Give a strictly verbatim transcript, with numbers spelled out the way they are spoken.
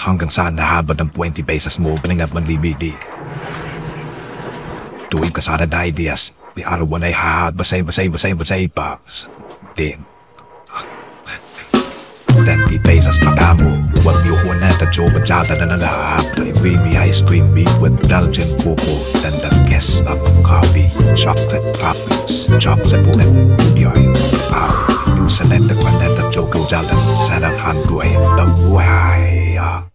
Hanggang saan nahaba ng twenty pesos mo paningap ng D V D. Tuwing kasara na ideas, may arawan ay hahad basay basay basay basay pa. Din. twenty pesos pa mo. Huwag niyo ko na tadyo badyada na nalahap. Creamy ice cream me with Belgian cocoa. Then the kiss of coffee. Chocolate toppings. Chocolate bullet. Yoy. Ah. Yung select the cornetto Choco jalan. Sarap hanggoy. The way.